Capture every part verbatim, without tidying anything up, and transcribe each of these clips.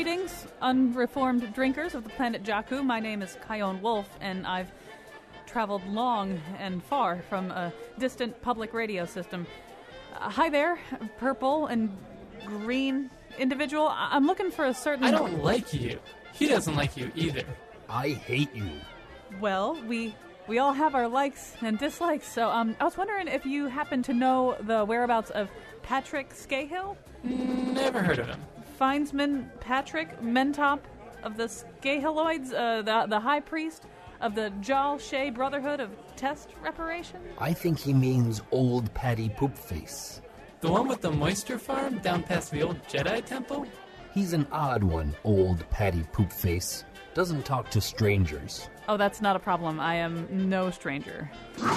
Greetings, unreformed drinkers of the planet Jakku. My name is Kyone Wolf, and I've traveled long and far from a distant public radio system. Uh, hi there, purple and green individual. I- I'm looking for a certain... I don't like you. He doesn't like you either. I hate you. Well, we we all have our likes and dislikes, so um, I was wondering if you happen to know the whereabouts of Patrick Scahill? Never heard of him. Finesman Patrick Mentop of the Scahilloids, uh, the, the high priest of the Jal Shea Brotherhood of Test Reparation? I think he means old Patty Poopface. The one with the moisture farm down past the old Jedi temple? He's an odd one, old Patty Poopface. Doesn't talk to strangers. Oh, that's not a problem. I am no stranger.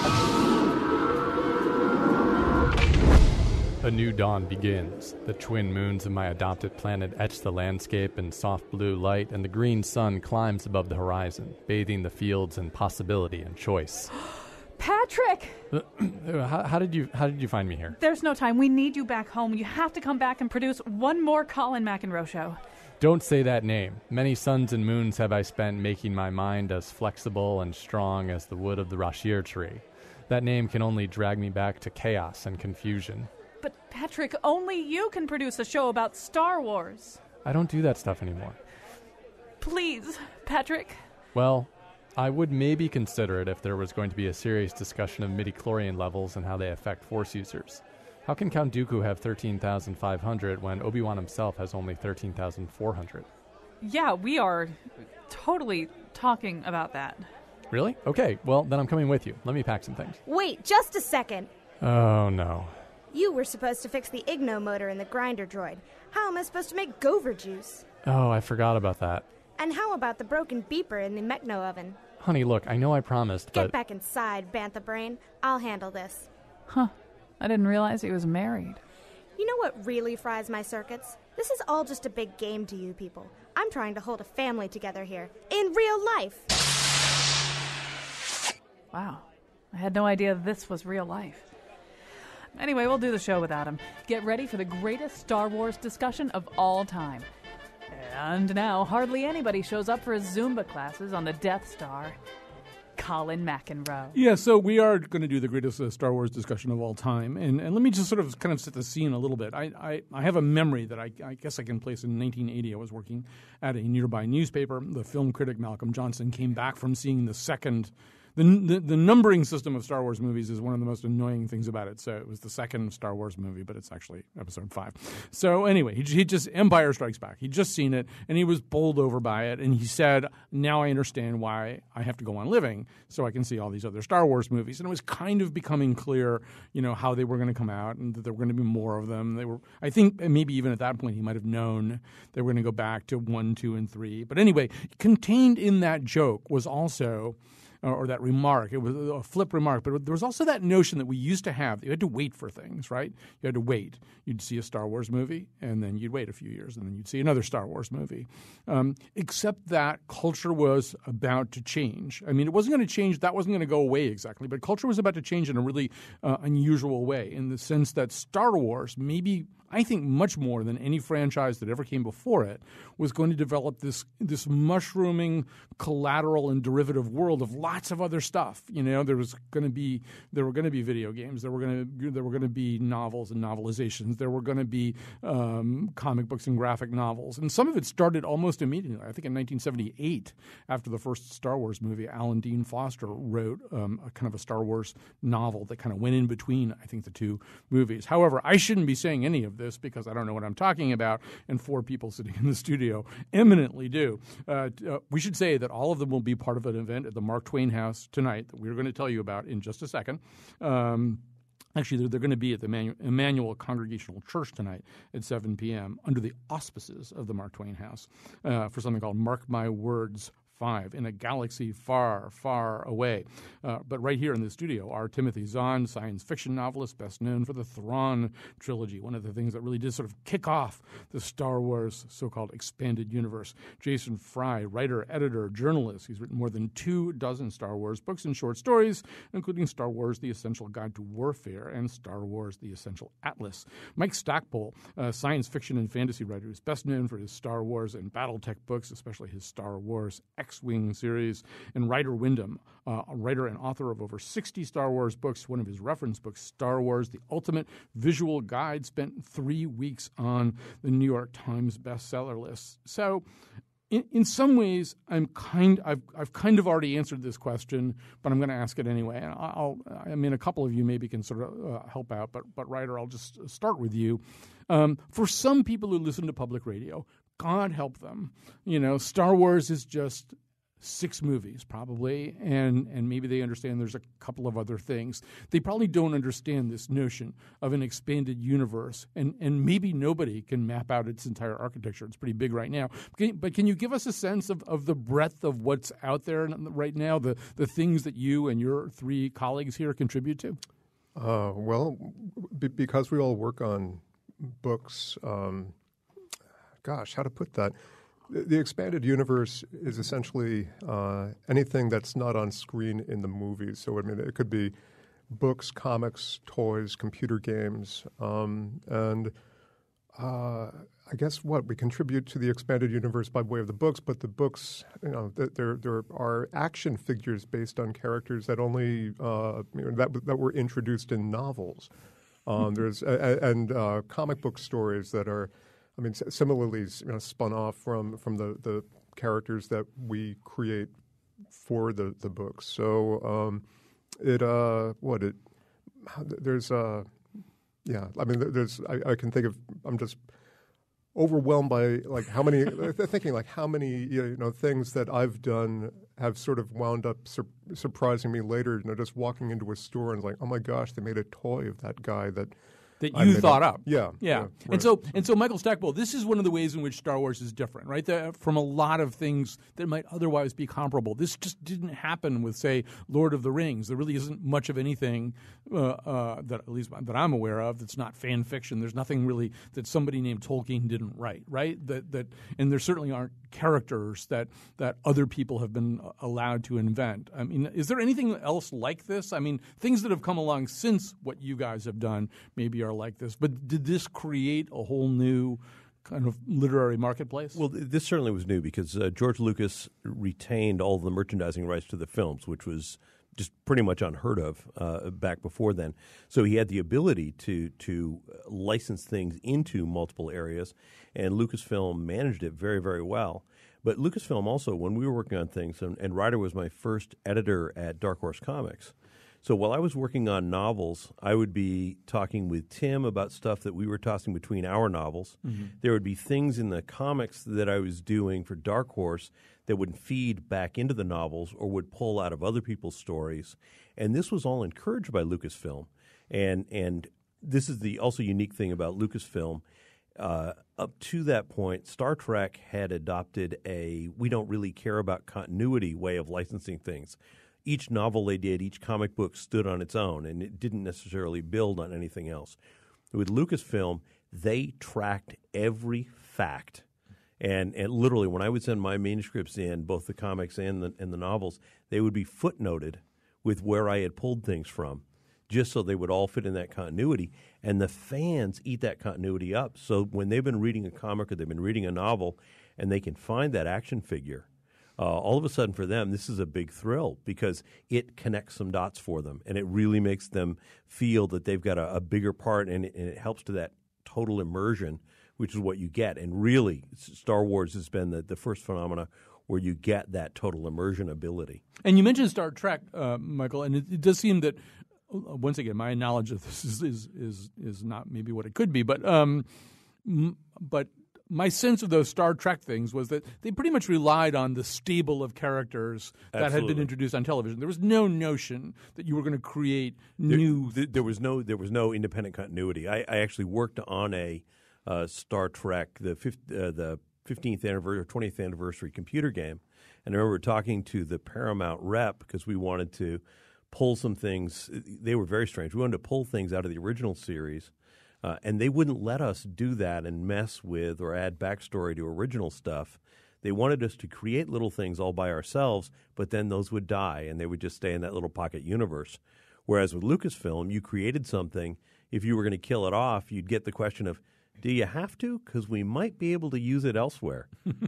A new dawn begins. The twin moons of my adopted planet etch the landscape in soft blue light, and the green sun climbs above the horizon, bathing the fields in possibility and choice. Patrick! how, how did you How did you find me here? There's no time. We need you back home. You have to come back and produce one more Colin McEnroe show. Don't say that name. Many suns and moons have I spent making my mind as flexible and strong as the wood of the Rashir tree. That name can only drag me back to chaos and confusion. But, Patrick, only you can produce a show about Star Wars. I don't do that stuff anymore. Please, Patrick. Well, I would maybe consider it if there was going to be a serious discussion of midichlorian levels and how they affect Force users. How can Count Dooku have thirteen thousand five hundred when Obi-Wan himself has only thirteen thousand four hundred? Yeah, we are totally talking about that. Really? Okay, well, then I'm coming with you. Let me pack some things. Wait, just a second. Oh, no. You were supposed to fix the Igno motor in the grinder droid. How am I supposed to make Gover juice? Oh, I forgot about that. And how about the broken beeper in the Mechno oven? Honey, look, I know I promised, Get but... back inside, Bantha Brain. I'll handle this. Huh. I didn't realize he was married. You know what really fries my circuits? This is all just a big game to you people. I'm trying to hold a family together here. In real life. Wow. I had no idea this was real life. Anyway, we'll do the show without him. Get ready for the greatest Star Wars discussion of all time. And now, hardly anybody shows up for his Zumba classes on the Death Star. Colin McEnroe. Yeah, so we are going to do the greatest uh, Star Wars discussion of all time. And, and let me just sort of kind of set the scene a little bit. I, I, I have a memory that I, I guess I can place in nineteen eighty. I was working at a nearby newspaper. The film critic Malcolm Johnson came back from seeing the second... The, the the numbering system of Star Wars movies is one of the most annoying things about it. So it was the second Star Wars movie, but it's actually episode five. So anyway, he, he just, Empire Strikes Back. He'd just seen it, and he was bowled over by it. And he said, now I understand why I have to go on living so I can see all these other Star Wars movies. And it was kind of becoming clear, you know, how they were going to come out and that there were going to be more of them. They were, I think maybe even at that point he might have known they were going to go back to one, two, and three. But anyway, contained in that joke was also... or that remark. It was a flip remark, but there was also that notion that we used to have. You had to wait for things, right? You had to wait. You'd see a Star Wars movie, and then you'd wait a few years, and then you'd see another Star Wars movie. Um, except that culture was about to change. I mean, it wasn't going to change. That wasn't going to go away exactly, but culture was about to change in a really uh, unusual way in the sense that Star Wars, maybe I think much more than any franchise that ever came before it, was going to develop this this mushrooming collateral and derivative world of lots of other stuff. You know, there was going to be there were going to be video games, there were going to there were going to be novels and novelizations, there were going to be um, comic books and graphic novels, and some of it started almost immediately. I think in nineteen seventy-eight, after the first Star Wars movie, Alan Dean Foster wrote um, a kind of a Star Wars novel that kind of went in between, I think, the two movies. However, I shouldn't be saying any of this because I don't know what I'm talking about, and four people sitting in the studio eminently do. Uh, uh, we should say that all of them will be part of an event at the Mark Twain House tonight that we're going to tell you about in just a second. Um, Actually, they're, they're going to be at the Emmanuel, Emmanuel Congregational Church tonight at seven p.m. under the auspices of the Mark Twain House uh, for something called Mark My Words five in a galaxy far, far away. Uh, but right here in the studio are Timothy Zahn, science fiction novelist, best known for the Thrawn trilogy, one of the things that really did sort of kick off the Star Wars so-called expanded universe. Jason Fry, writer, editor, journalist. He's written more than two dozen Star Wars books and short stories, including Star Wars, The Essential Guide to Warfare, and Star Wars, The Essential Atlas. Mike Stackpole, a science fiction and fantasy writer who's best known for his Star Wars and Battletech books, especially his Star Wars X-Wing series. And Ryder Wyndham, uh, a writer and author of over sixty Star Wars books. One of his reference books, Star Wars, The Ultimate Visual Guide, spent three weeks on the New York Times bestseller list. So in, in some ways, I'm kind. I've I've kind of already answered this question, but I'm going to ask it anyway. And I'll. I mean, a couple of you maybe can sort of uh, help out, but but Ryder, I'll just start with you. Um, for some people who listen to public radio, God help them. You know, Star Wars is just six movies probably, and, and maybe they understand there's a couple of other things. They probably don't understand this notion of an expanded universe, and, and maybe nobody can map out its entire architecture. It's pretty big right now. Can, but can you give us a sense of, of the breadth of what's out there right now, the, the things that you and your three colleagues here contribute to? Uh, well, b- because we all work on books, um, gosh, how to put that? The expanded universe is essentially uh, anything that's not on screen in the movies. So, I mean, it could be books, comics, toys, computer games, um, and uh, I guess what we contribute to the expanded universe by way of the books. But the books, you know, th- there there are action figures based on characters that only uh, you know, that that were introduced in novels. Um, there's a, a, and uh, comic book stories that are. I mean, similarly, you know, spun off from, from the, the characters that we create for the, the books. So um, it uh, what it there's uh, yeah. I mean, there's I, I can think of I'm just overwhelmed by like how many thinking like how many you know things that I've done have sort of wound up sur- surprising me later. You know, just walking into a store and like, oh my gosh, they made a toy of that guy that. That you thought up. Yeah. Yeah. yeah right. And so and so Michael Stackpole, this is one of the ways in which Star Wars is different, right? The, from a lot of things that might otherwise be comparable. This just didn't happen with, say, Lord of the Rings. There really isn't much of anything uh, uh, that at least that I'm aware of that's not fan fiction. There's nothing really that somebody named Tolkien didn't write, right? That that and there certainly aren't characters that that other people have been allowed to invent. I mean, is there anything else like this? I mean, things that have come along since what you guys have done maybe are like this, but did this create a whole new kind of literary marketplace? Well, this certainly was new because uh, George Lucas retained all the merchandising rights to the films, which was just pretty much unheard of uh, back before then. So he had the ability to to license things into multiple areas, and Lucasfilm managed it very, very well. But Lucasfilm also, when we were working on things, and, and Ryder was my first editor at Dark Horse Comics. So while I was working on novels, I would be talking with Tim about stuff that we were tossing between our novels. Mm-hmm. There would be things in the comics that I was doing for Dark Horse that would feed back into the novels or would pull out of other people's stories. And this was all encouraged by Lucasfilm. And and this is the also unique thing about Lucasfilm. Uh, up to that point, Star Trek had adopted a we don't really care about continuity way of licensing things. Each novel they did, each comic book stood on its own, and it didn't necessarily build on anything else. With Lucasfilm, they tracked every fact. And and literally, when I would send my manuscripts in, both the comics and the, and the novels, they would be footnoted with where I had pulled things from, just so they would all fit in that continuity. And the fans eat that continuity up. So when they've been reading a comic or they've been reading a novel, and they can find that action figure, Uh, all of a sudden for them, this is a big thrill because it connects some dots for them, and it really makes them feel that they've got a, a bigger part, and it, and it helps to that total immersion, which is what you get. And really, Star Wars has been the, the first phenomena where you get that total immersion ability. And you mentioned Star Trek, uh, Michael, and it, it does seem that, uh, once again, my knowledge of this is is is, is not maybe what it could be, but um, m- but. My sense of those Star Trek things was that they pretty much relied on the stable of characters that Absolutely. had been introduced on television. There was no notion that you were going to create There, new. th- there was no there was no independent continuity. I, I actually worked on a uh, Star Trek the fifth, uh, the fifteenth anniversary or twentieth anniversary computer game, And I remember talking to the Paramount rep because we wanted to pull some things. They were very strange. We wanted to pull things out of the original series, uh, and they wouldn't let us do that and mess with or add backstory to original stuff. They wanted us to create little things all by ourselves, but then those would die, and they would just stay in that little pocket universe. Whereas with Lucasfilm, you created something. If you were going to kill it off, you'd get the question of, do you have to? Because we might be able to use it elsewhere.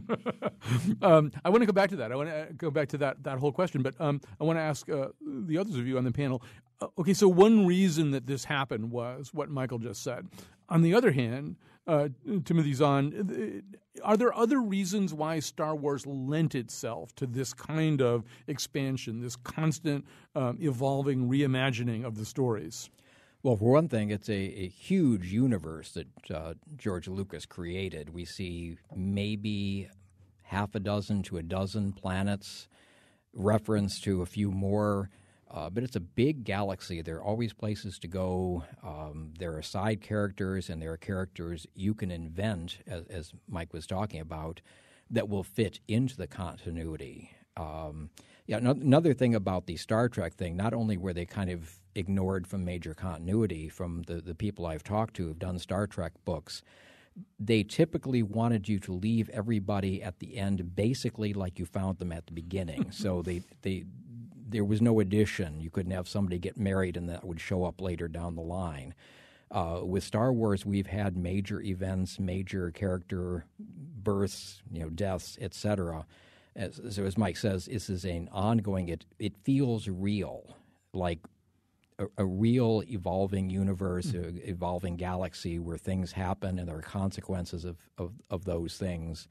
um, I want to go back to that. I want to go back to that, that whole question, but um, I want to ask uh, the others of you on the panel. Uh, okay, so one reason that this happened was what Michael just said. On the other hand, uh, Timothy Zahn, are there other reasons why Star Wars lent itself to this kind of expansion, this constant um, evolving reimagining of the stories? Well, for one thing, it's a, a huge universe that uh, George Lucas created. We see maybe half a dozen to a dozen planets, reference to a few more, uh, but it's a big galaxy. There are always places to go. Um, there are side characters, and there are characters you can invent, as, as Mike was talking about, that will fit into the continuity. Um, yeah, no, another thing about the Star Trek thing, not only were they kind of ignored from major continuity from the, the people I've talked to who've done Star Trek books, they typically wanted you to leave everybody at the end basically like you found them at the beginning. So they, they there was no addition. You couldn't have somebody get married and that would show up later down the line. Uh, with Star Wars, we've had major events, major character births, you know, deaths, et cetera. As, so as Mike says, this is an ongoing, it, it feels real, like a, a real evolving universe, mm-hmm. a evolving galaxy where things happen and there are consequences of, of, of those things.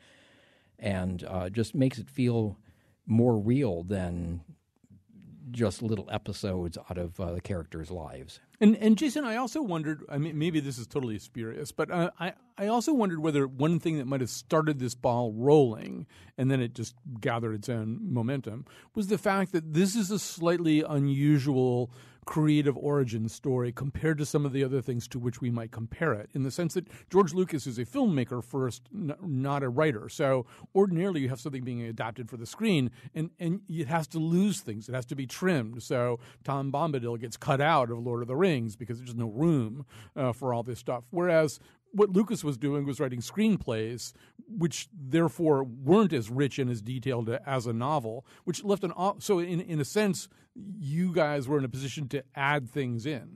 And uh, just makes it feel more real than just little episodes out of uh, the characters' lives. And and Jason, I also wondered, I mean, maybe this is totally spurious, but uh, I, I also wondered whether one thing that might have started this ball rolling and then it just gathered its own momentum was the fact that this is a slightly unusual creative origin story compared to some of the other things to which we might compare it, in the sense that George Lucas is a filmmaker first, n- not a writer. So ordinarily you have something being adapted for the screen, and, and it has to lose things. It has to be trimmed. So Tom Bombadil gets cut out of Lord of the Rings because there's no room uh, for all this stuff. Whereas what Lucas was doing was writing screenplays, which therefore weren't as rich and as detailed as a novel, which left an – so in, in a sense, you guys were in a position to add things in.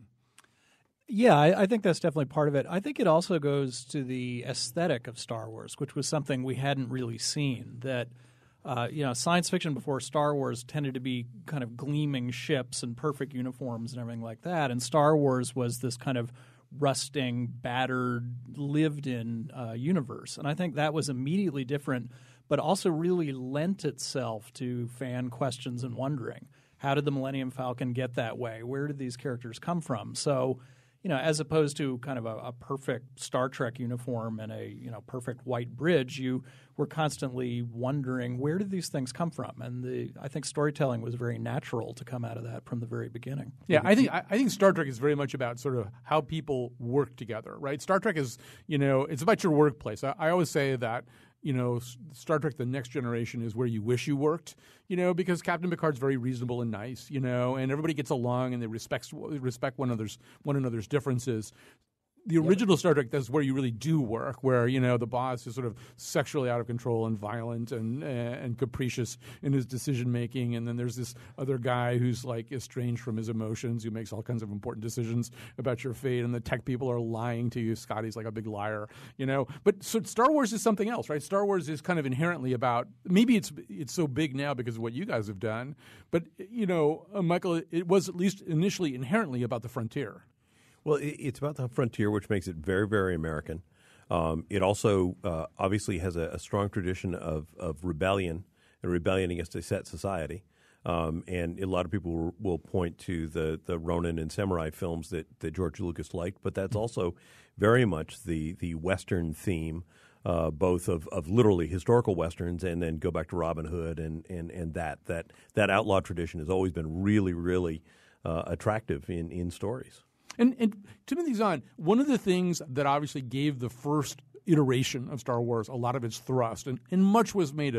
Yeah, I, I think that's definitely part of it. I think it also goes to the aesthetic of Star Wars, which was something we hadn't really seen. That, uh, you know, science fiction before Star Wars tended to be kind of gleaming ships and perfect uniforms and everything like that. And Star Wars was this kind of rusting, battered, lived-in uh, universe. And I think that was immediately different, but also really lent itself to fan questions and wondering. How did the Millennium Falcon get that way? Where did these characters come from? So, you know, as opposed to kind of a, a perfect Star Trek uniform and a, you know, perfect white bridge, you were constantly wondering, where did these things come from? And the I think storytelling was very natural to come out of that from the very beginning. Yeah, I think I, I think Star Trek is very much about sort of how people work together, right? Star Trek is, you know, it's about your workplace. I, I always say that, you know, Star Trek The Next Generation is where you wish you worked, you know, because Captain Picard's very reasonable and nice, you know, and everybody gets along and they respect respect one another's one another's differences. The original yep. Star Trek, that's where you really do work, where, you know, the boss is sort of sexually out of control and violent and uh, and capricious in his decision-making. And then there's this other guy who's, like, estranged from his emotions, who makes all kinds of important decisions about your fate. And the tech people are lying to you. Scotty's like a big liar, you know. But so Star Wars is something else, right? Star Wars is kind of inherently about – maybe it's it's so big now because of what you guys have done. But, you know, uh, Michael, it was at least initially inherently about the frontier. Well, it's about the frontier, which makes it very, very American. Um, it also uh, obviously has a, a strong tradition of, of rebellion and rebellion against a set society. Um, and a lot of people will, will point to the, the Ronin and samurai films that, that George Lucas liked, but that's also very much the, the Western theme, uh, both of, of literally historical Westerns and then go back to Robin Hood and, and, and that. that. That outlaw tradition has always been really, really uh, attractive in, in stories. And, and Timothy Zahn, one of the things that obviously gave the first iteration of Star Wars a lot of its thrust, and, and much was made of it,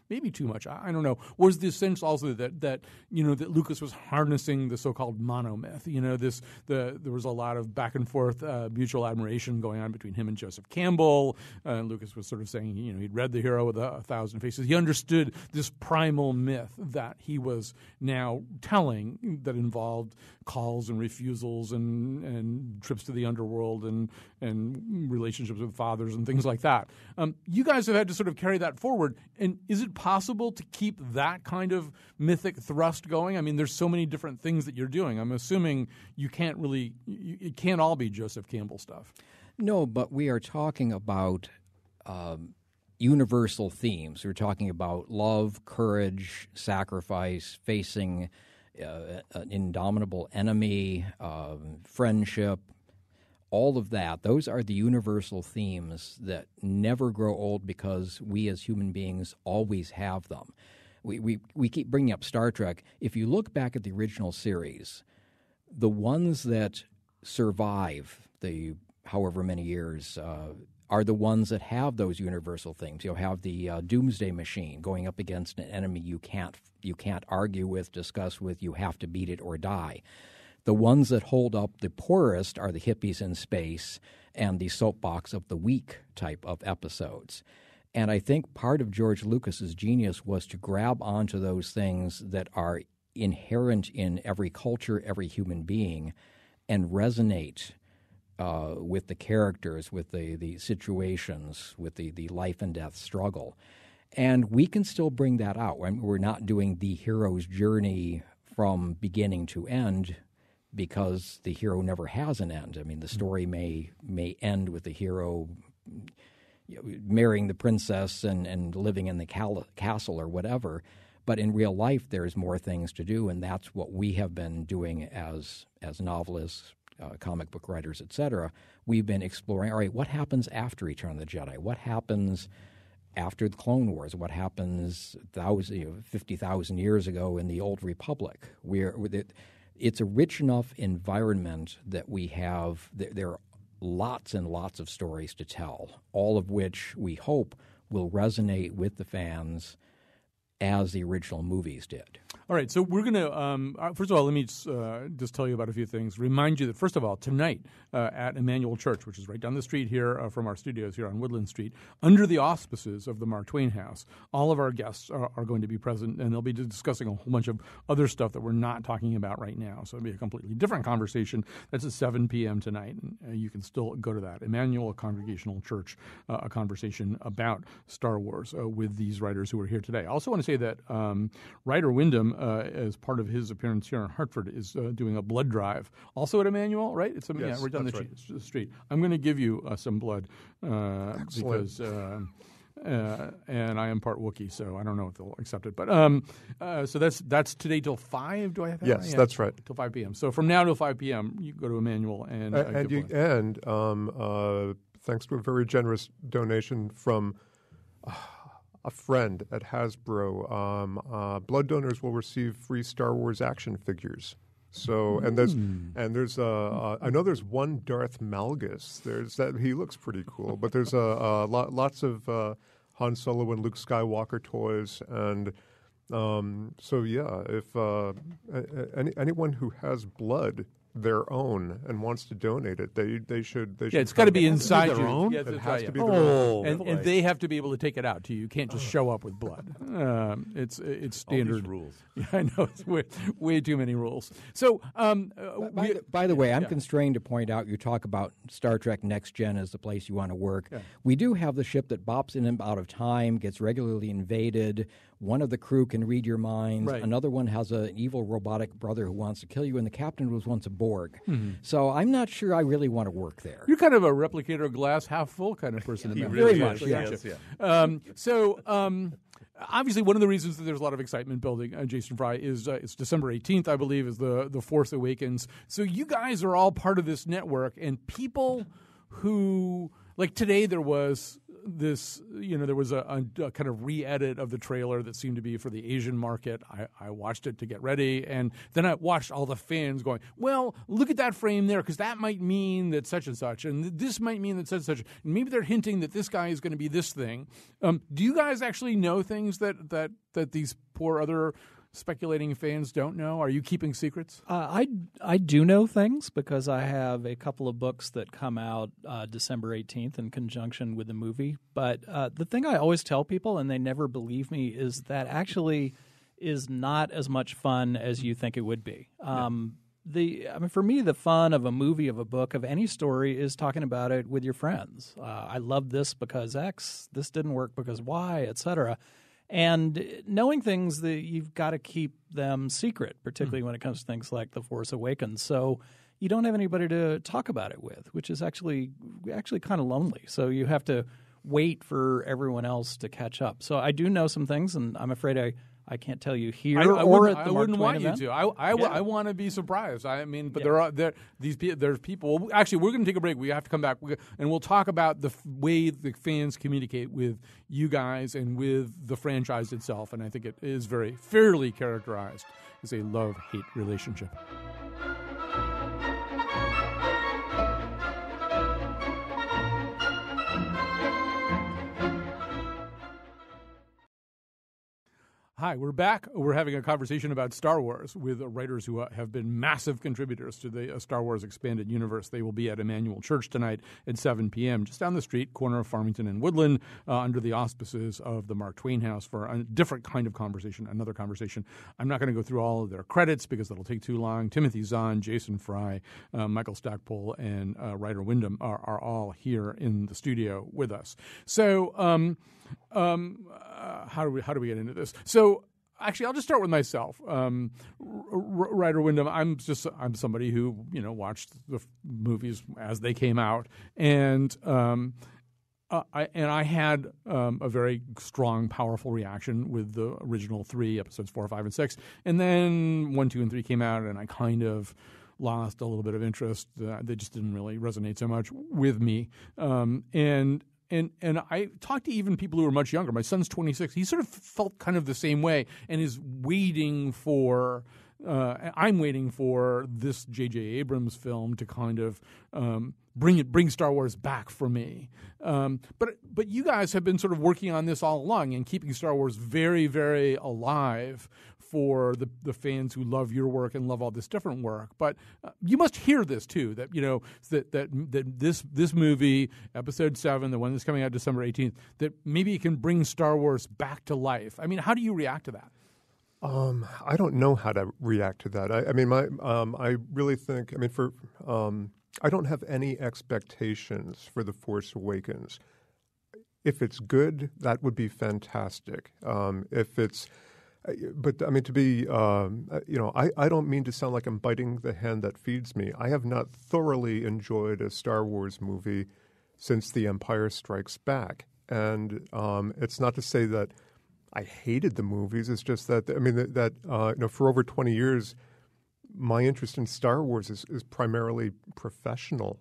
maybe too much. I, I don't know. Was the sense also that that you know that Lucas was harnessing the so-called monomyth? You know, this the there was a lot of back and forth uh, mutual admiration going on between him and Joseph Campbell. Uh, Lucas was sort of saying, you know, he'd read The Hero with a, a Thousand Faces. He understood this primal myth that he was now telling that involved calls and refusals and and trips to the underworld and and relationships with fathers and things like that. Um, you guys have had to sort of carry that forward. And is it possible to keep that kind of mythic thrust going? I mean, there's so many different things that you're doing. I'm assuming you can't really, you, it can't all be Joseph Campbell stuff. No, but we are talking about um, universal themes. We're talking about love, courage, sacrifice, facing uh, an indomitable enemy, uh, friendship, all of that. Those are the universal themes that never grow old because we as human beings always have them. We, we, we keep bringing up Star Trek. If you look back at the original series, the ones that survive the however many years uh, are the ones that have those universal themes. You'll have the uh, Doomsday Machine going up against an enemy you can't you can't argue with, discuss with. You have to beat it or die. The ones that hold up the poorest are the hippies in space and the soapbox of the week type of episodes. And I think part of George Lucas's genius was to grab onto those things that are inherent in every culture, every human being, and resonate uh, with the characters, with the, the situations, with the, the life and death struggle. And we can still bring that out. I mean, we're not doing the hero's journey from beginning to end, because the hero never has an end. I mean, the story may may end with the hero you know, marrying the princess and, and living in the cal- castle or whatever, but in real life there's more things to do, and that's what we have been doing as as novelists, uh, comic book writers, et cetera. We've been exploring, all right, what happens after Return of the Jedi? What happens after the Clone Wars? What happens thousand, you know, fifty thousand years ago in the Old Republic? We're, we're It's a rich enough environment that we have, there are lots and lots of stories to tell, all of which we hope will resonate with the fans as the original movies did. All right, so we're going to, um, first of all, let me just, uh, just tell you about a few things. Remind you that, first of all, tonight uh, at Emmanuel Church, which is right down the street here uh, from our studios here on Woodland Street, under the auspices of the Mark Twain House, all of our guests are, are going to be present, and they'll be discussing a whole bunch of other stuff that we're not talking about right now. So it'll be a completely different conversation. That's at seven p.m. tonight, and uh, you can still go to that. Emmanuel Congregational Church, uh, a conversation about Star Wars uh, with these writers who are here today. I also want to say that um, Ryder Wyndham, uh, as part of his appearance here in Hartford, is uh, doing a blood drive. Also at Emmanuel, right? It's a, yes, yeah, right down the right. street, street. I'm going to give you uh, some blood uh, Excellent. because, uh, uh, and I am part Wookiee, so I don't know if they'll accept it. But um, uh, so that's that's today till five. Do I have that? Yes, yeah, that's right. Till five p.m. So from now till five p.m., you can go to Emmanuel and uh, and, give you, blood. and um, uh, thanks to a very generous donation from Uh, a friend at Hasbro, um, uh, blood donors will receive free Star Wars action figures. So and there's Mm. and there's uh, uh, I know there's one Darth Malgus. There's that he looks pretty cool, but there's a uh, uh, lot, lots of uh, Han Solo and Luke Skywalker toys, and um, so yeah, if uh, any, anyone who has blood their own and wants to donate it, they they should they should Yeah, it's got to be come. inside their you. own? Yeah, it's It inside has you. to be their own. and, and they have to be able to take it out to you. You can't just show up with blood. Um, it's it's All these standard rules. Yeah, I know it's way, way too many rules. So, um, uh, By, we, the, by the way, I'm yeah. constrained to point out, you talk about Star Trek Next Gen as the place you want to work. Yeah. We do have the ship that bops in and out of time, gets regularly invaded. One of the crew can read your minds. Right. Another one has an evil robotic brother who wants to kill you, and the captain was once a Borg. Mm-hmm. So I'm not sure I really want to work there. You're kind of a replicator glass half full kind of person. He Matt. really Very much, is. yeah. Yes, yeah. Um, so, um, obviously, one of the reasons that there's a lot of excitement building, uh, Jason Fry, is uh, it's December eighteenth, I believe, is the, the Force Awakens. So you guys are all part of this network, and people who, like today there was this, you know, there was a, a, a kind of re-edit of the trailer that seemed to be for the Asian market. I, I watched it to get ready, and then I watched all the fans going, well, look at that frame there, because that might mean that such and such, and this might mean that such and such. And maybe they're hinting that this guy is going to be this thing. Um, do you guys actually know things that, that, that these poor other speculating fans don't know? Are you keeping secrets? Uh, I, I do know things because I have a couple of books that come out uh, December eighteenth in conjunction with the movie. But uh, the thing I always tell people, and they never believe me, is that actually is not as much fun as you think it would be. Um, yeah. The I mean, for me, the fun of a movie, of a book, of any story is talking about it with your friends. Uh, I love this because X, this didn't work because Y, et cetera. And knowing things that you've got to keep them secret, particularly mm. when it comes to things like The Force Awakens. So you don't have anybody to talk about it with, which is actually actually kind of lonely. So you have to wait for everyone else to catch up. So I do know some things, and I'm afraid I, I can't tell you here I, I or at the I Mark wouldn't Twain want event. you to. I I, Yeah. I want to be surprised. I mean, but Yeah. there are there these pe- there's people. Well, actually, we're going to take a break. We have to come back, we, and we'll talk about the f- way the fans communicate with you guys and with the franchise itself. And I think it is very fairly characterized as a love-hate relationship. Hi, we're back. We're having a conversation about Star Wars with writers who uh, have been massive contributors to the uh, Star Wars Expanded Universe. They will be at Emmanuel Church tonight at seven p.m., just down the street, corner of Farmington and Woodland, uh, under the auspices of the Mark Twain House for a different kind of conversation, another conversation. I'm not going to go through all of their credits because that'll take too long. Timothy Zahn, Jason Fry, uh, Michael Stackpole, and uh, Ryder Wyndham are, are all here in the studio with us. So, um, um, uh, how do we how do we get into this? So, actually, I'll just start with myself. Um, R- R- Ryder Wyndham, I'm just I'm somebody who you know watched the f- movies as they came out, and um, uh, I and I had um, a very strong, powerful reaction with the original three episodes, four, five, and six, and then one, two, and three came out, and I kind of lost a little bit of interest. Uh, they just didn't really resonate so much with me, um, and. And and I talked to even people who are much younger. My son's twenty-six. He sort of felt kind of the same way and is waiting for uh, – I'm waiting for this J J. Abrams film to kind of um, bring it bring Star Wars back for me. Um, but but you guys have been sort of working on this all along and keeping Star Wars very, very alive for the, the fans who love your work and love all this different work. But uh, you must hear this too, that you know that that that this this movie, Episode Seven, the one that's coming out December eighteenth, that maybe it can bring Star Wars back to life. I mean, how do you react to that? Um, I don't know how to react to that. I, I mean, my um, I really think. I mean, for um, I don't have any expectations for The Force Awakens. If it's good, that would be fantastic. Um, if it's But, I mean, to be, um, you know, I, I don't mean to sound like I'm biting the hand that feeds me. I have not thoroughly enjoyed a Star Wars movie since The Empire Strikes Back. And um, it's not to say that I hated the movies. It's just that, I mean, that, that uh, you know, for over twenty years, my interest in Star Wars is, is primarily professional.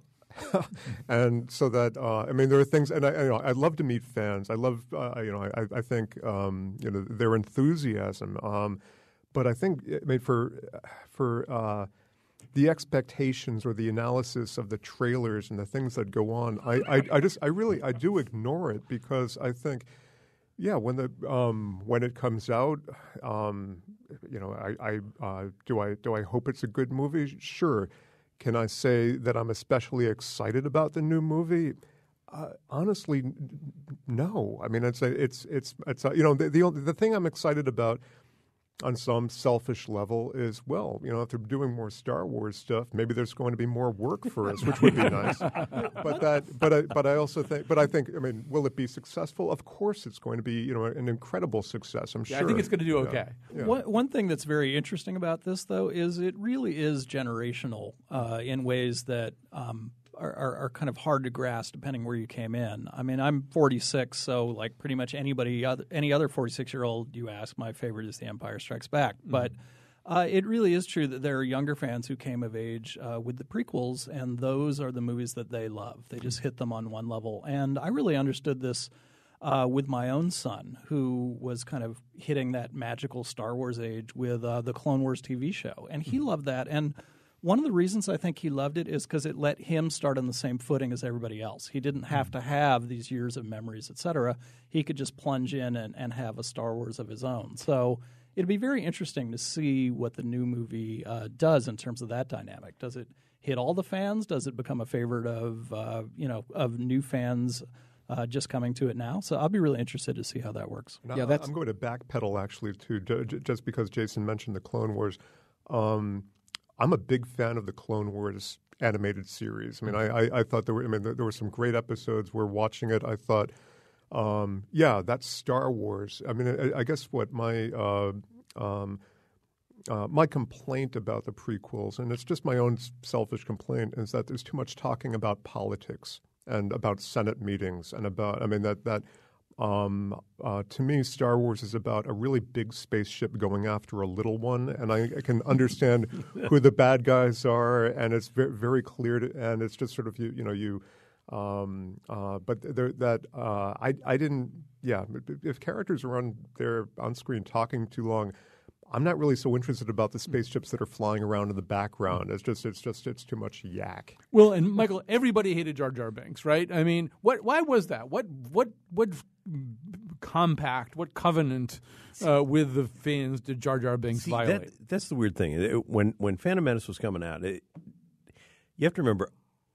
And so that uh, I mean, there are things, and I, you know, I love to meet fans. I love, uh, you know, I, I think um, you know their enthusiasm. Um, but I think, I mean, for for uh, the expectations or the analysis of the trailers and the things that go on, I, I, I just, I really, I do ignore it because I think, yeah, when the um, when it comes out, um, you know, I, I uh, do I do I hope it's a good movie? Sure. Can I say that I'm especially excited about the new movie? Uh, honestly, n- no. I mean, it's a, it's it's it's a, you know the the, only, the thing I'm excited about on some selfish level is, well, you know, if they're doing more Star Wars stuff, maybe there's going to be more work for us, which would be nice. But that, but I, but I also think, but I think, I mean, will it be successful? Of course, it's going to be, you know, an incredible success. I'm Yeah, sure. I think it's going to do okay. Yeah. Yeah. One, one thing that's very interesting about this, though, is it really is generational uh, in ways that um, are, are, are kind of hard to grasp depending where you came in. I mean, I'm forty-six, so like pretty much anybody, other, any other forty-six-year-old you ask, my favorite is The Empire Strikes Back. Mm-hmm. But Uh, it really is true that there are younger fans who came of age uh, with the prequels, and those are the movies that they love. They just hit them on one level. And I really understood this uh, with my own son, who was kind of hitting that magical Star Wars age with uh, the Clone Wars T V show. And he loved that. And one of the reasons I think he loved it is because it let him start on the same footing as everybody else. He didn't have to have these years of memories, et cetera. He could just plunge in and, and have a Star Wars of his own. So it'd be very interesting to see what the new movie uh, does in terms of that dynamic. Does it hit all the fans? Does it become a favorite of uh, you know of new fans uh, just coming to it now? So I'll be really interested to see how that works. Now, Yeah, that's- I'm going to backpedal actually too, j- j- just because Jason mentioned the Clone Wars. Um, I'm a big fan of the Clone Wars animated series. I mean, I, I, I thought there were I mean there, there were some great episodes. We're watching it. I thought. Um, yeah, that's Star Wars. I mean, I, I guess what my uh, um, uh, my complaint about the prequels, and it's just my own selfish complaint, is that there's too much talking about politics and about Senate meetings and about. I mean, that that um, uh, to me, Star Wars is about a really big spaceship going after a little one, and I, I can understand who the bad guys are, and it's very, very clear, to, and it's just sort of you, you know, you. Um, uh, but there, that uh, I, I didn't. Yeah, if characters are on there on screen talking too long, I'm not really so interested about the spaceships that are flying around in the background. It's just, it's just, it's too much yak. Well, and Michael, everybody hated Jar Jar Binks, right? I mean, what? Why was that? What? What? What compact? What covenant uh, with the fans did Jar Jar Binks See, violate? That, that's the weird thing. It- when when Phantom Menace was coming out, it, you have to remember.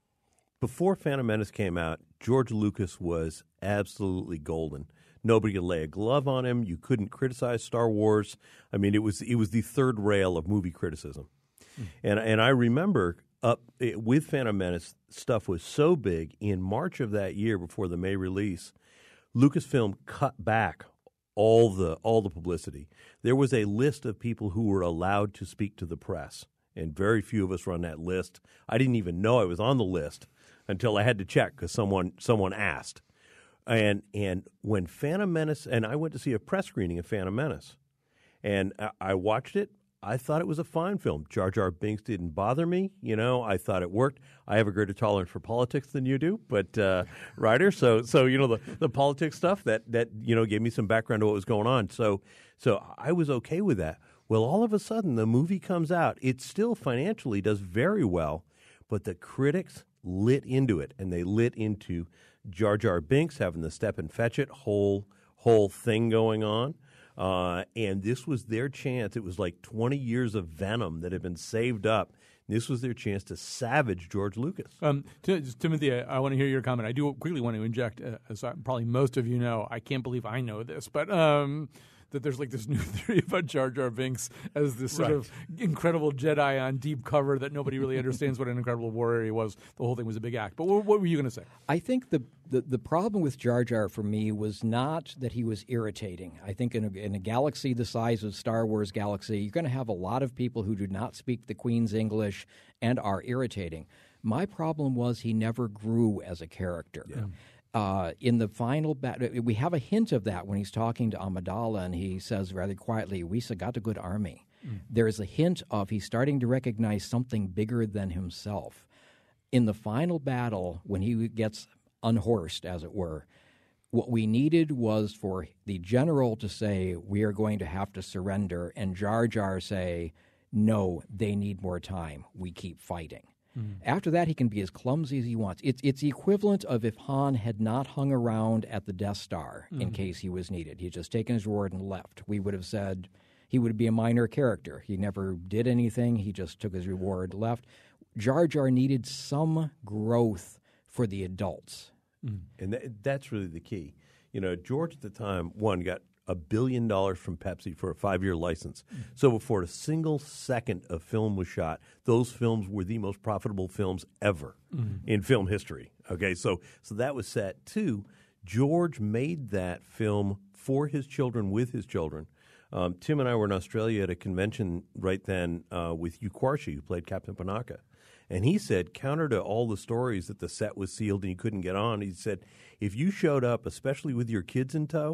Before Phantom Menace came out, George Lucas was absolutely golden. Nobody could lay a glove on him. You couldn't criticize Star Wars. I mean, it was it was the third rail of movie criticism. Mm. And and I remember up it, with Phantom Menace, stuff was so big in March of that year before the May release, Lucasfilm cut back all the all the publicity. There was a list of people who were allowed to speak to the press, and very few of us were on that list. I didn't even know I was on the list until I had to check because someone someone asked. And and when Phantom Menace, and I went to see a press screening of Phantom Menace, and I, I watched it. I thought it was a fine film. Jar Jar Binks didn't bother me. You know, I thought it worked. I have a greater tolerance for politics than you do, but uh, Ryder. So so you know the, the politics stuff that that you know gave me some background to what was going on. So so I was okay with that. Well, all of a sudden the movie comes out. It still financially does very well, but the critics lit into it, and they lit into Jar Jar Binks having the step and fetch it whole whole thing going on, uh, and this was their chance. It was like twenty years of venom that had been saved up. This was their chance to savage George Lucas. Um, T- Timothy, I, I want to hear your comment. I do quickly want to inject, uh, as I, probably most of you know, I can't believe I know this, but um, that there's like this new theory about Jar Jar Binks as this sort Right. of incredible Jedi on deep cover that nobody really understands what an incredible warrior he was. The whole thing was a big act. But what, what were you going to say? I think the, the the problem with Jar Jar for me was not that he was irritating. I think in a, in a galaxy the size of Star Wars galaxy, you're going to have a lot of people who do not speak the Queen's English and are irritating. My problem was he never grew as a character. Yeah. Uh, in the final battle, we have a hint of that when he's talking to Amidala, and he says rather quietly, "We got a good army." Mm. There's a hint of he's starting to recognize something bigger than himself. In the final battle, when he gets unhorsed, as it were, what we needed was for the general to say, "We are going to have to surrender," and Jar Jar say, "No, they need more time. We keep fighting." Mm-hmm. After that, he can be as clumsy as he wants. It's it's the equivalent of if Han had not hung around at the Death Star mm-hmm. in case he was needed. He had just taken his reward and left. We would have said he would be a minor character. He never did anything. He just took his reward, left. Jar Jar needed some growth for the adults. Mm-hmm. And that, that's really the key. You know, George at the time, one, got a billion dollars from Pepsi for a five-year license. Mm-hmm. So before a single second of film was shot, those films were the most profitable films ever mm-hmm. in film history. Okay, so so that was set. Two, George made that film for his children, with his children. Um, Tim and I were in Australia at a convention right then uh, with Hugh Quarshie, who played Captain Panaka. And he said, counter to all the stories that the set was sealed and you couldn't get on, he said, if you showed up, especially with your kids in tow,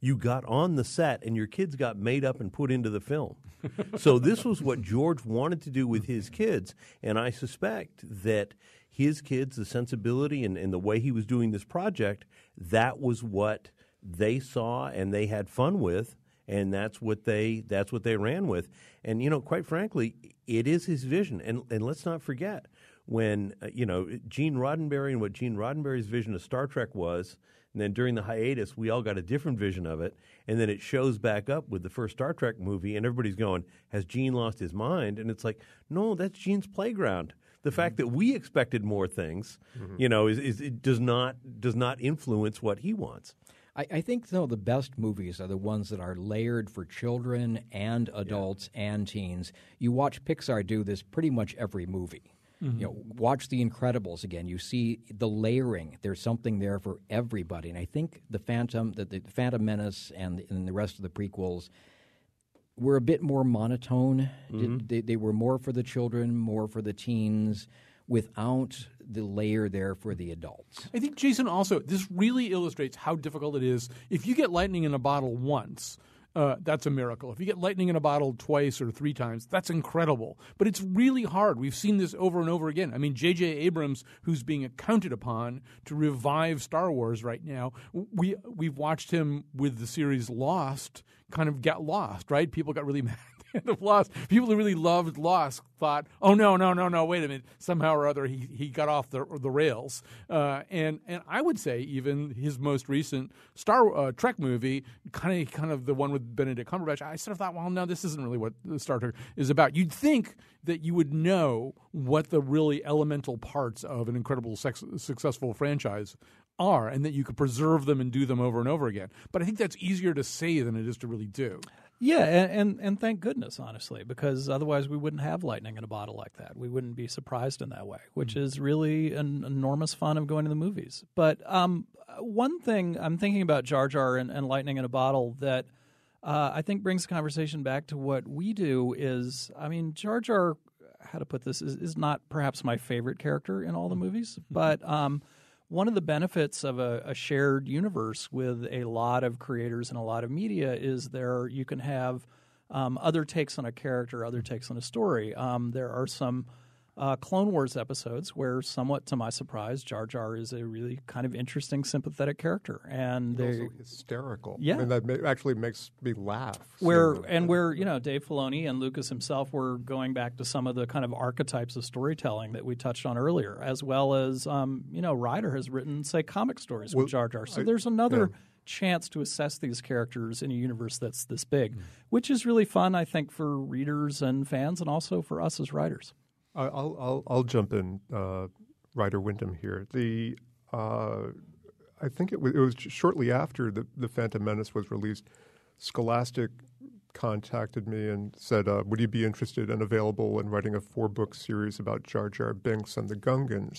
You got on the set, and your kids got made up and put into the film. So this was what George wanted to do with his kids, and I suspect that his kids, the sensibility and, and the way he was doing this project, that was what they saw and they had fun with, and that's what they that's what they ran with. And, you know, quite frankly, it is his vision. And, and let's not forget, when, uh, you know, Gene Roddenberry and what Gene Roddenberry's vision of Star Trek was, and then during the hiatus, we all got a different vision of it. And then it shows back up with the first Star Trek movie, and everybody's going, has Gene lost his mind? And it's like, no, that's Gene's playground. The mm-hmm. fact that we expected more things, mm-hmm. you know, is, is it does not does not influence what he wants. I, I think, though, the best movies are the ones that are layered for children and adults yeah. and teens. You watch Pixar do this pretty much every movie. Mm-hmm. You know, watch The Incredibles again. You see the layering. There's something there for everybody. And I think the Phantom, the, the Phantom Menace, and, and the rest of the prequels were a bit more monotone. Mm-hmm. They, they were more for the children, more for the teens, without the layer there for the adults. I think, Jason, also, this really illustrates how difficult it is. If you get lightning in a bottle once, Uh, that's a miracle. If you get lightning in a bottle twice or three times, that's incredible. But it's really hard. We've seen this over and over again. I mean, J J. Abrams, who's being counted upon to revive Star Wars right now, we, we've watched him with the series Lost kind of get lost, right? People got really mad at the end of Lost. People who really loved Lost thought, oh, no, no, no, no, wait a minute. Somehow or other he, he got off the the rails. Uh, and and I would say even his most recent Star uh, Trek movie, kind of kind of the one with Benedict Cumberbatch, I sort of thought, well, no, this isn't really what Star Trek is about. You'd think that you would know what the really elemental parts of an incredible sex, successful franchise are, and that you could preserve them and do them over and over again. But I think that's easier to say than it is to really do. Yeah, and, and, and thank goodness, honestly, because otherwise we wouldn't have lightning in a bottle like that. We wouldn't be surprised in that way, which mm-hmm. is really an enormous fun of going to the movies. But um, one thing I'm thinking about Jar Jar and, and lightning in a bottle that uh, I think brings the conversation back to what we do is, I mean, Jar Jar, how to put this, is, is not perhaps my favorite character in all the movies, but um, one of the benefits of a, a shared universe with a lot of creators and a lot of media is there you can have um, other takes on a character, other takes on a story. Um, there are some uh, Clone Wars episodes where, somewhat to my surprise, Jar Jar is a really kind of interesting, sympathetic character, and they also hysterical. Yeah, I mean, that ma- actually makes me laugh. Where and where you know Dave Filoni and Lucas himself were going back to some of the kind of archetypes of storytelling that we touched on earlier, as well as um, you know Ryder has written, say, comic stories well, with Jar Jar. So I, there's another. Yeah. chance to assess these characters in a universe that's this big, mm. which is really fun, I think, for readers and fans, and also for us as writers. I'll I'll, I'll jump in, uh, Ryder Windham here. The uh, I think it was, it was shortly after the the Phantom Menace was released. Scholastic contacted me and said, uh, "Would you be interested and available in writing a four book series about Jar Jar Binks and the Gungans?"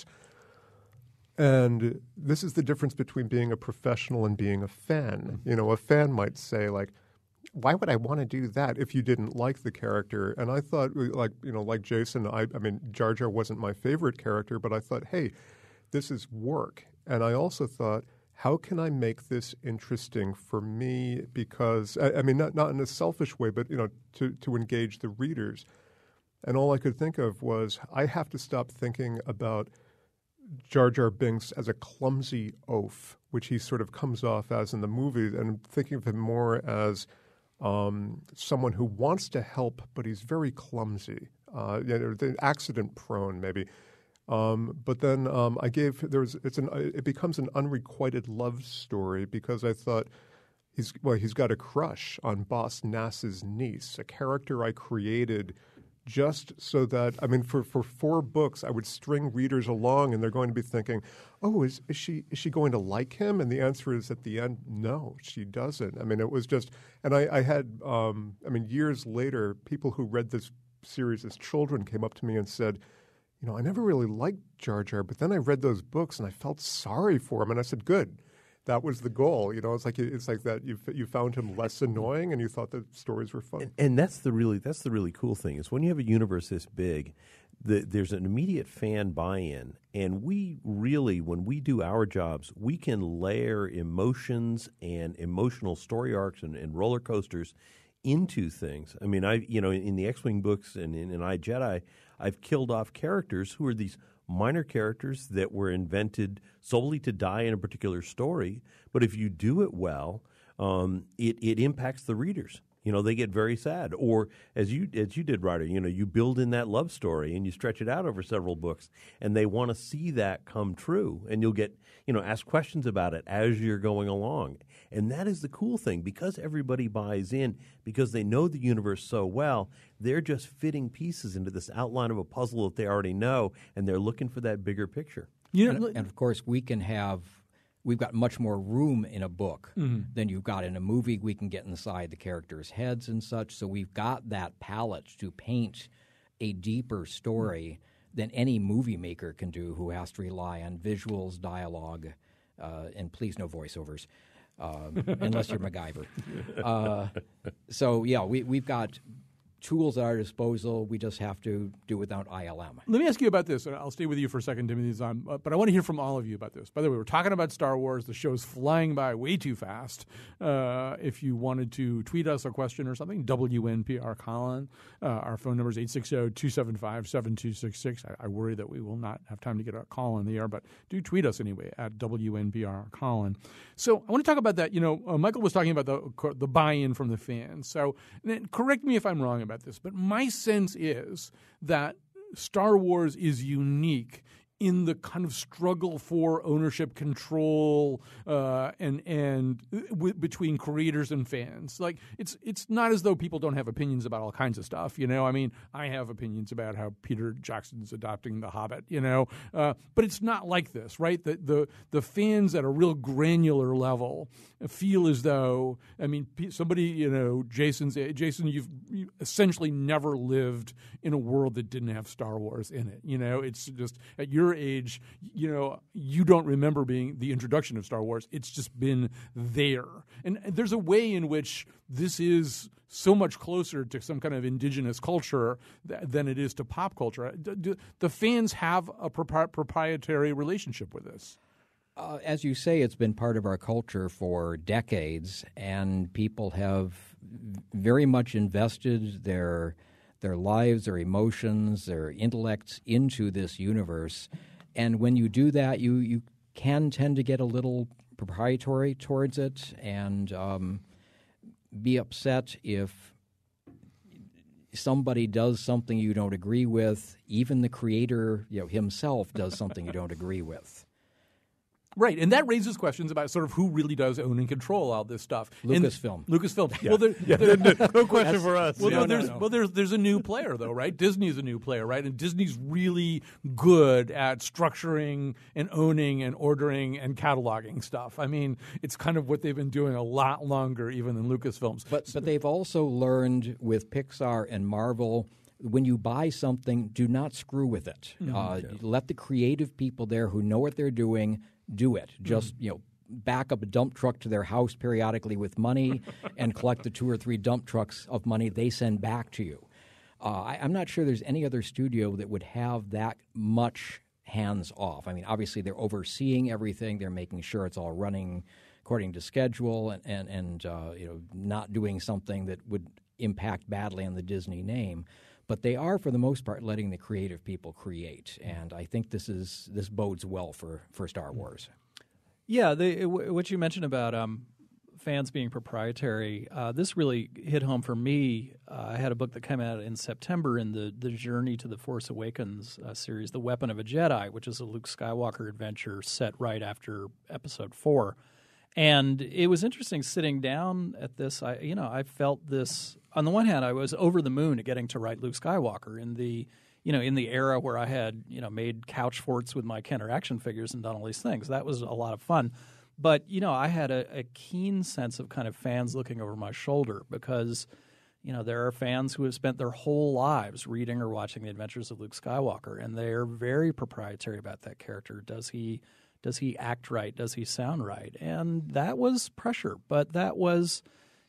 And this is the difference between being a professional and being a fan. You know, a fan might say, like, why would I want to do that if you didn't like the character? And I thought, like, you know, like Jason, I, I mean, Jar Jar wasn't my favorite character, but I thought, hey, this is work. And I also thought, how can I make this interesting for me? Because, I, I mean, not, not in a selfish way, but, you know, to, to engage the readers. And all I could think of was, I have to stop thinking about Jar Jar Binks as a clumsy oaf, which he sort of comes off as in the movie, and thinking of him more as um, someone who wants to help, but he's very clumsy, uh, you know, accident prone maybe. Um, but then um, I gave there's it's an it becomes an unrequited love story because I thought he's well he's got a crush on Boss Nass's niece, a character I created. Just so that, I mean, for, for four books, I would string readers along, and they're going to be thinking, oh, is, is she is she going to like him? And the answer is at the end, no, she doesn't. I mean, it was just, and I, I had, um, I mean, years later, people who read this series as children came up to me and said, you know, I never really liked Jar Jar, but then I read those books, and I felt sorry for him. And I said, good. That was the goal, you know. It's like it's like that. You you found him less annoying, and you thought the stories were fun. And, and that's the really that's the really cool thing is when you have a universe this big, the, there's an immediate fan buy-in, and we really, when we do our jobs, we can layer emotions and emotional story arcs and, and roller coasters into things. I mean, I you know, in, in the X-Wing books and in, in I, Jedi, I've killed off characters who are these minor characters that were invented solely to die in a particular story. But if you do it well, um, it, it impacts the readers. You know, they get very sad. Or as you as you did, Ryder, you know, you build in that love story and you stretch it out over several books, and they want to see that come true. And you'll get, you know, ask questions about it as you're going along. And that is the cool thing. Because everybody buys in, because they know the universe so well, they're just fitting pieces into this outline of a puzzle that they already know, and they're looking for that bigger picture. You know, and, and of course, we can have we've got much more room in a book mm-hmm. than you've got in a movie. We can get inside the characters' heads and such. So we've got that palette to paint a deeper story mm-hmm. than any movie maker can do, who has to rely on visuals, dialogue, uh, and please no voiceovers, um, unless you're MacGyver. Uh, so, yeah, we, we've got tools at our disposal. We just have to do without I L M. Let me ask you about this. I'll stay with you for a second, Timothy Zahn, but I want to hear from all of you about this. By the way, we're talking about Star Wars. The show's flying by way too fast. Uh, if you wanted to tweet us a question or something, W N P R Colin. Uh, our phone number is eight six zero, two seven five, seven two six six. I, I worry that we will not have time to get a call on the air, but do tweet us anyway at W N P R Colin. So I want to talk about that. You know, uh, Michael was talking about the the buy-in from the fans. So then correct me if I'm wrong about this, but my sense is that Star Wars is unique in the kind of struggle for ownership, control, uh, and and w- between creators and fans. Like it's it's not as though people don't have opinions about all kinds of stuff. You know, I mean, I have opinions about how Peter Jackson's adopting The Hobbit. You know, uh, but it's not like this, right? The the the fans at a real granular level feel as though, I mean, somebody, you know, Jason's Jason, you've you essentially never lived in a world that didn't have Star Wars in it. You know, it's just at your age, you know, you don't remember being the introduction of Star Wars. It's just been there. And there's a way in which this is so much closer to some kind of indigenous culture th- than it is to pop culture. D- d- the fans have a propri- proprietary relationship with this. Uh, as you say, it's been part of our culture for decades, and people have very much invested their their lives, their emotions, their intellects into this universe. And when you do that, you, you can tend to get a little proprietary towards it and um, be upset if somebody does something you don't agree with. Even the creator, you know, himself does something you don't agree with. Right, and that raises questions about sort of who really does own and control all this stuff. Lucasfilm. And Lucasfilm. Yeah. Well, there, yeah. there, no question for us. Well, yeah. no, there's, no, no. well there's, there's a new player, though, right? Disney's a new player, right? And Disney's really good at structuring and owning and ordering and cataloging stuff. I mean, it's kind of what they've been doing a lot longer even than Lucasfilms. But, but they've also learned with Pixar and Marvel, when you buy something, do not screw with it. Mm-hmm. Uh, yeah. Let the creative people there who know what they're doing do it. Just, mm-hmm. you know, back up a dump truck to their house periodically with money and collect the two or three dump trucks of money they send back to you. Uh, I, I'm not sure there's any other studio that would have that much hands off. I mean, obviously they're overseeing everything. They're making sure it's all running according to schedule and, and, and uh, you know, not doing something that would impact badly on the Disney name. But they are, for the most part, letting the creative people create, and I think this is this bodes well for, for Star Wars. Yeah, they, w- what you mentioned about um, fans being proprietary, uh, this really hit home for me. Uh, I had a book that came out in September in the, the Journey to the Force Awakens uh, series, The Weapon of a Jedi, which is a Luke Skywalker adventure set right after Episode four. And it was interesting sitting down at this. I, you know, I felt this. On the one hand, I was over the moon at getting to write Luke Skywalker in the, you know, in the era where I had, you know, made couch forts with my Kenner action figures and done all these things. That was a lot of fun. But you know, I had a, a keen sense of kind of fans looking over my shoulder because, you know, there are fans who have spent their whole lives reading or watching the adventures of Luke Skywalker, and they're very proprietary about that character. Does he? Does he act right? Does he sound right? And that was pressure, but that was,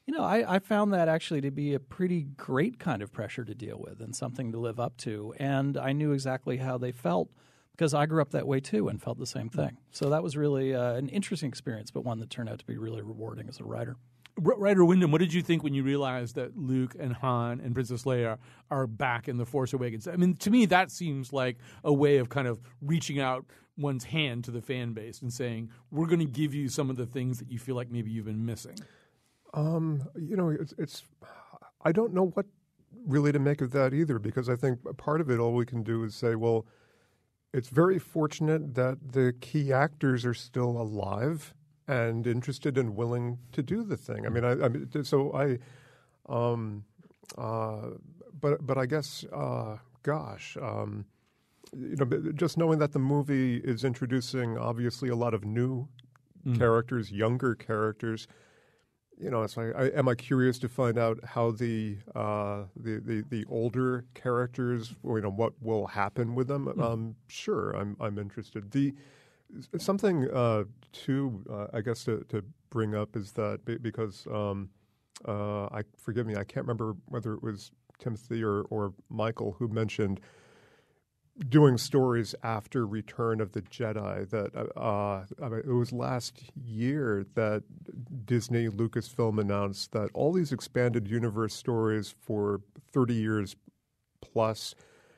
You know, I, I found that actually to be a pretty great kind of pressure to deal with and something to live up to. And I knew exactly how they felt because I grew up that way too and felt the same thing. So that was really uh, an interesting experience, but one that turned out to be really rewarding as a writer. Ryder Wyndham, what did you think when you realized that Luke and Han and Princess Leia are back in The Force Awakens? I mean, to me, that seems like a way of kind of reaching out one's hand to the fan base and saying, we're going to give you some of the things that you feel like maybe you've been missing. Um, you know, it's, it's I don't know what really to make of that either, because I think part of it, all we can do is say, well, it's very fortunate that the key actors are still alive and interested and willing to do the thing. I mean, I, I mean, so I, um, uh, but but I guess, uh, gosh, um, you know, just knowing that the movie is introducing obviously a lot of new mm. characters, younger characters. You know, it's like, I, am I curious to find out how the uh, the, the the older characters, you know, what will happen with them? Mm. Um, sure, I'm I'm interested. The Something, uh, too, uh, I guess to, to bring up is that because, um, uh, I forgive me, I can't remember whether it was Timothy or, or Michael who mentioned doing stories after Return of the Jedi. That uh, I mean, it was last year that Disney Lucasfilm announced that all these expanded universe stories for thirty years plus.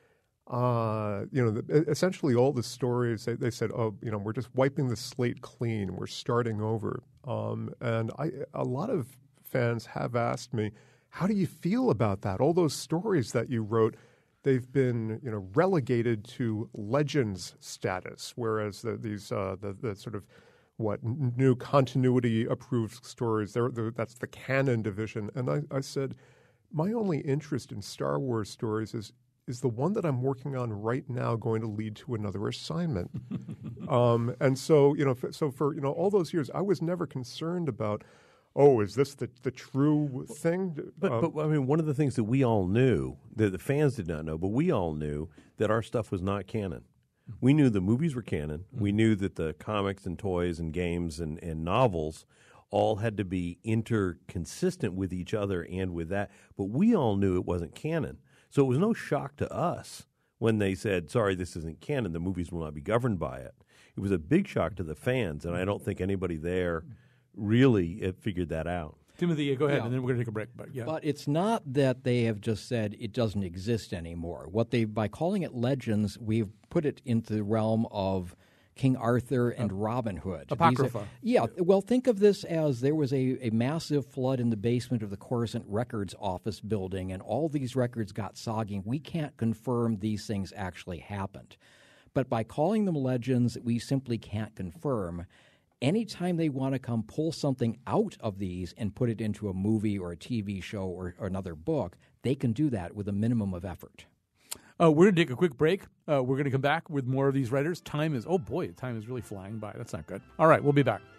Uh, you know, the, essentially all the stories, they, they said, oh, you know, we're just wiping the slate clean. We're starting over. Um, and I, a lot of fans have asked me, how do you feel about that? All those stories that you wrote, they've been, you know, relegated to legends status, whereas the, these, uh, the, the sort of, what, new continuity approved stories, they're, they're, that's the canon division. And I, I said, my only interest in Star Wars stories is is the one that I'm working on right now going to lead to another assignment? um, and so, you know, f- so for, you know, all those years, I was never concerned about, oh, is this the, the true thing? But, um, but, I mean, one of the things that we all knew, that the fans did not know, but we all knew that our stuff was not canon. We knew the movies were canon. Mm-hmm. We knew that the comics and toys and games and, and novels all had to be interconsistent with each other and with that. But we all knew it wasn't canon. So it was no shock to us when they said, sorry, this isn't canon, the movies will not be governed by it. It was a big shock to the fans, and I don't think anybody there really figured that out. Timothy, go ahead, yeah. and then we're going to take a break. But, yeah. but it's not that they have just said it doesn't exist anymore. What they, by calling it Legends, we've put it into the realm of King Arthur and uh, Robin Hood. Apocrypha. Are, yeah, well, think of this as there was a, a massive flood in the basement of the Coruscant Records office building, and all these records got soggy. We can't confirm these things actually happened. But by calling them legends, we simply can't confirm. Anytime they want to come pull something out of these and put it into a movie or a T V show or, or another book, they can do that with a minimum of effort. Uh, we're going to take a quick break. Uh, we're going to come back with more of these writers. Time is, oh boy, time is really flying by. That's not good. All right, we'll be back.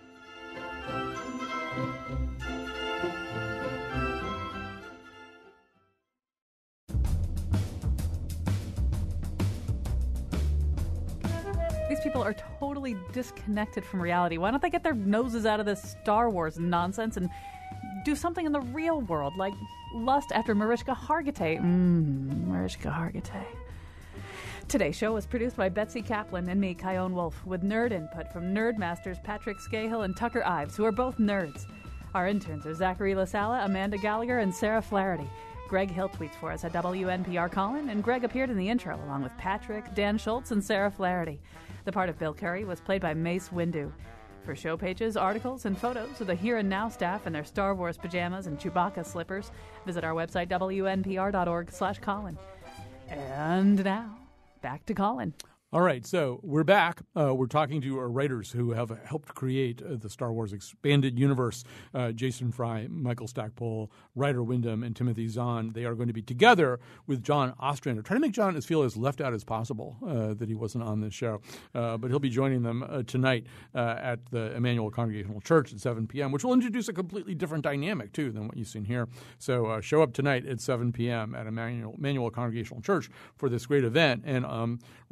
These people are totally disconnected from reality. Why don't they get their noses out of this Star Wars nonsense and do something in the real world, like lust after Mariska Hargitay? Mmm, Mariska Hargitay. Today's show was produced by Betsy Kaplan and me, Kyone Wolf, with nerd input from Nerdmasters Patrick Scahill and Tucker Ives, who are both nerds. Our interns are Zachary LaSala, Amanda Gallagher, and Sarah Flaherty. Greg Hill tweets for us at W N P R Colin, and Greg appeared in the intro along with Patrick, Dan Schultz, and Sarah Flaherty. The part of Bill Curry was played by Mace Windu. For show pages, articles, and photos of the Here and Now staff in their Star Wars pajamas and Chewbacca slippers, visit our website, W N P R dot org slash Colin. And now, back to Colin. All right, so we're back. Uh, we're talking to our writers who have helped create uh, the Star Wars expanded universe. Uh, Jason Fry, Michael Stackpole, Ryder Wyndham, and Timothy Zahn. They are going to be together with John Ostrander, trying to make John as feel as left out as possible uh, that he wasn't on this show. Uh, but he'll be joining them uh, tonight uh, at the Emmanuel Congregational Church at seven p.m., which will introduce a completely different dynamic, too, than what you've seen here. So uh, show up tonight at seven p.m. at Emmanuel, Emmanuel Congregational Church for this great event. And um, Ryder Wyndham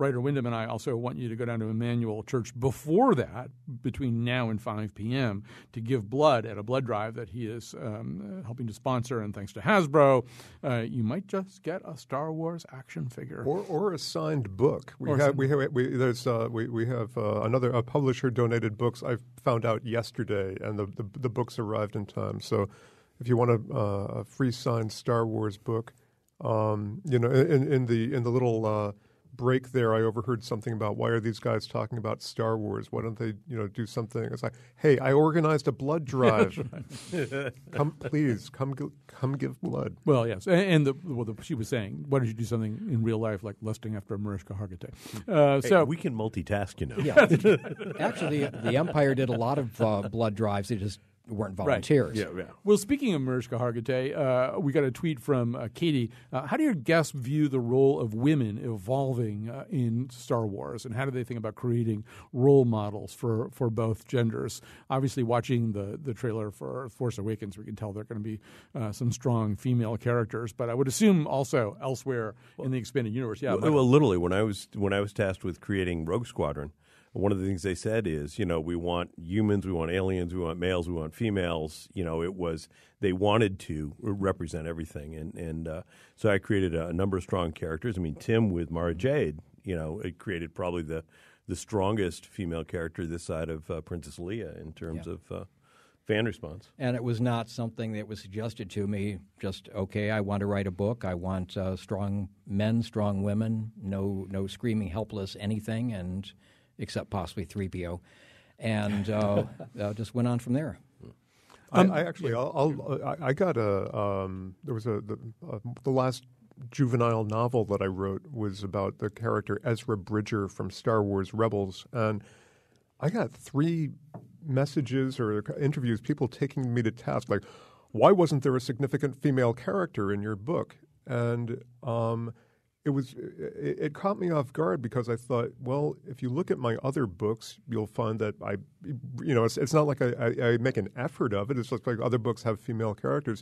and I also want you to go down to Emmanuel Church before that, between now and five p.m., to give blood at a blood drive that he is um, helping to sponsor. And thanks to Hasbro, uh, you might just get a Star Wars action figure. Or, or a signed book. We Or have, signed we have, we, there's, uh, we, we have uh, another a publisher donated books I found out yesterday, and the, the, the books arrived in time. So if you want a, uh, a free signed Star Wars book, um, you know, in, in the in the little uh, break there, I overheard something about why are these guys talking about Star Wars? Why don't they, you know, do something? It's like, hey, I organized a blood drive. Come, please, come, come, give blood. Well, yes, and, and the, well, the, she was saying, why don't you do something in real life like lusting after Mariska Hargitay? Uh, Hey, so we can multitask, you know. Yeah. Actually, the Empire did a lot of uh, blood drives. They just weren't volunteers. Yeah, yeah. Well, speaking of Mariska Hargitay, uh, we got a tweet from uh, Katie. Uh, how do your guests view the role of women evolving uh, in Star Wars, and how do they think about creating role models for, for both genders? Obviously, watching the, the trailer for Force Awakens, we can tell there are going to be uh, some strong female characters, but I would assume also elsewhere in the expanded universe. Yeah, Well, well, literally, when I was when I was tasked with creating Rogue Squadron, one of the things they said is, you know, we want humans, we want aliens, we want males, we want females. You know, it was they wanted to represent everything, and and uh, so I created a, a number of strong characters. I mean, Tim with Mara Jade, you know, it created probably the the strongest female character this side of uh, Princess Leia in terms Yeah. of uh, fan response. And it was not something that was suggested to me. Just okay, I want to write a book. I want uh, strong men, strong women. No, no screaming, helpless anything, and except possibly three P O, and uh, uh, just went on from there. Um, I, I actually, I'll, I'll, I, I got a. Um, there was a the, uh, the last juvenile novel that I wrote was about the character Ezra Bridger from Star Wars Rebels, and I got three messages or interviews, people taking me to task, like, why wasn't there a significant female character in your book? And um, it was it, it caught me off guard because I thought, well, if you look at my other books, you'll find that I, you know, it's, it's not like I, I, I make an effort of it. It's just like other books have female characters.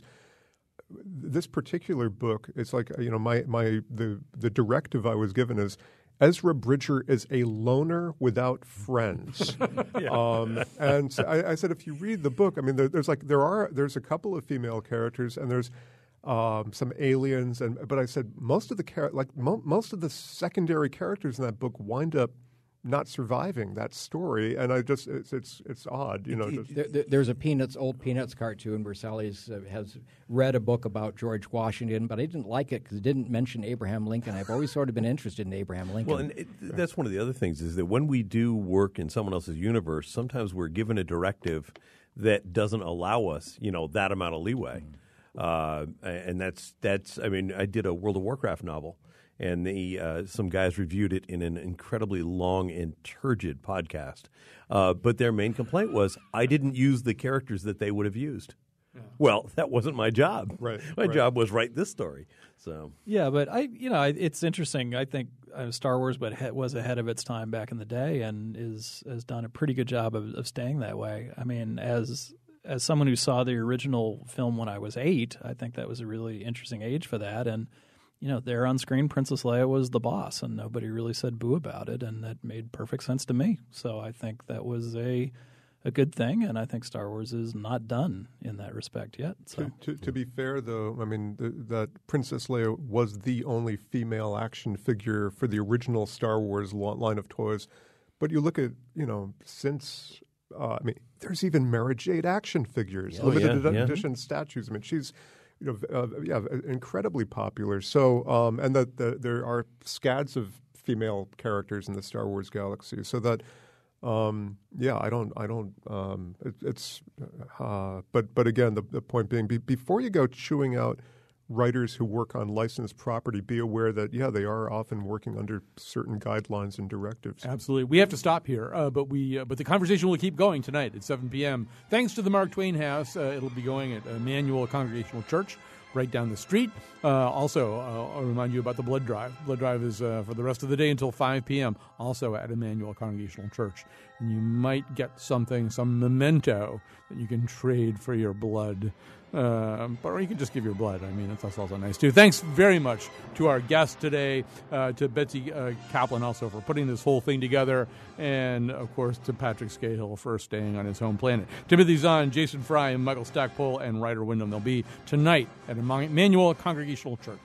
This particular book, it's like, you know, my my the the directive I was given is Ezra Bridger is a loner without friends. yeah. um, and so I, I said, if you read the book, I mean, there, there's like there are there's a couple of female characters and there's um, some aliens, and but I said most of the char- like mo- most of the secondary characters in that book wind up not surviving that story, and I just it's it's, it's odd, you know. Just, there, there, there's a Peanuts, old Peanuts cartoon where Sally's uh, has read a book about George Washington, but I didn't like it because it didn't mention Abraham Lincoln. I've always sort of been interested in Abraham Lincoln. Well, and it, that's one of the other things is that when we do work in someone else's universe, sometimes we're given a directive that doesn't allow us, you know, that amount of leeway. Mm. Uh, and that's that's. I mean, I did a World of Warcraft novel. And the, uh, some guys reviewed it in an incredibly long and turgid podcast. Uh, but their main complaint was, I didn't use the characters that they would have used. Yeah. Well, that wasn't my job. Right. My right. job was write this story. So yeah, but I, you know, it's interesting. I think uh, Star Wars, but he- was ahead of its time back in the day, and is has done a pretty good job of, of staying that way. I mean, as as someone who saw the original film when I was eight, I think that was a really interesting age for that, and. You know, there on screen, Princess Leia was the boss, and nobody really said boo about it, and that made perfect sense to me. So I think that was a a good thing, and I think Star Wars is not done in that respect yet. So. To, to, to be fair, though, I mean, the, that Princess Leia was the only female action figure for the original Star Wars line of toys. But you look at, you know, since, uh, I mean, there's even Mara Jade action figures, oh, limited yeah, edition yeah. statues. I mean, she's... You know, uh, yeah, incredibly popular. So, um, and that the, there are scads of female characters in the Star Wars galaxy. So that, um, yeah, I don't, I don't. Um, it, it's, uh, but but again, the, the point being, be, before you go chewing out writers who work on licensed property, be aware that yeah, they are often working under certain guidelines and directives. Absolutely, we have to stop here, uh, but we uh, but the conversation will keep going tonight at seven p.m. Thanks to the Mark Twain House, uh, it'll be going at Emmanuel Congregational Church, right down the street. Uh, also, uh, I'll remind you about the blood drive. Blood drive is uh, for the rest of the day until five p.m. Also at Emmanuel Congregational Church, and you might get something, some memento that you can trade for your blood. Uh, but or you can just give your blood. I mean, that's also nice too. Thanks very much to our guest today, uh, to Betsy uh, Kaplan also for putting this whole thing together, and of course to Patrick Scahill for staying on his home planet. Timothy Zahn, Jason Fry, and Michael Stackpole, and Ryder Wyndham. They'll be tonight at Emmanuel Congregational Church.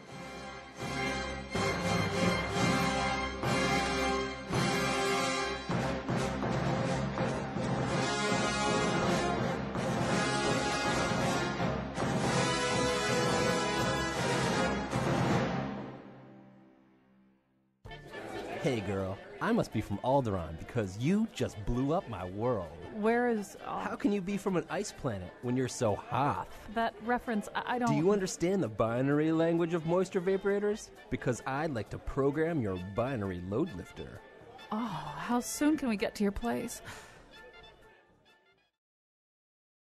Hey girl, I must be from Alderaan because you just blew up my world. Where is... Uh, How can you be from an ice planet when you're so hot? that reference? I, I don't... Do you understand the binary language of moisture vaporators? Because I'd like to program your binary load lifter. Oh, how soon can we get to your place?